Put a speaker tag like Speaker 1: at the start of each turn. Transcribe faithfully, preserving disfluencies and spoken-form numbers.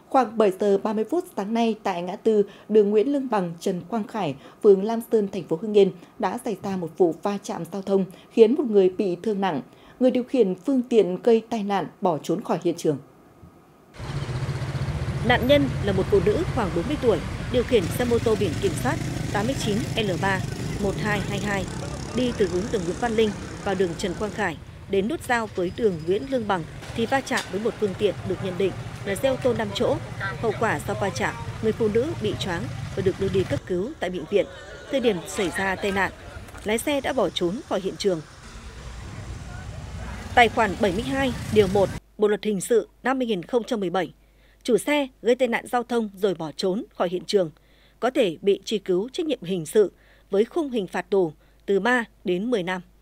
Speaker 1: Khoảng bảy giờ ba mươi phút sáng nay tại ngã tư đường Nguyễn Lương Bằng, Trần Quang Khải, phường Lam Sơn, thành phố Hưng Yên đã xảy ra một vụ va chạm giao thông khiến một người bị thương nặng. Người điều khiển phương tiện gây tai nạn bỏ trốn khỏi hiện trường.
Speaker 2: Nạn nhân là một phụ nữ khoảng bốn mươi tuổi, điều khiển xe mô tô biển kiểm soát tám chín L ba một hai hai hai, đi từ hướng đường Nguyễn Văn Linh vào đường Trần Quang Khải đến nút giao với đường Nguyễn Lương Bằng thì va chạm với một phương tiện được nhận định là xe ô tô năm chỗ. Hậu quả sau va chạm, người phụ nữ bị choáng và được đưa đi cấp cứu tại bệnh viện. Thời điểm xảy ra tai nạn, lái xe đã bỏ trốn khỏi hiện trường. Tài khoản bảy mươi hai điều một Bộ luật hình sự năm hai nghìn không trăm mười bảy, chủ xe gây tai nạn giao thông rồi bỏ trốn khỏi hiện trường có thể bị truy cứu trách nhiệm hình sự với khung hình phạt tù từ ba đến mười năm.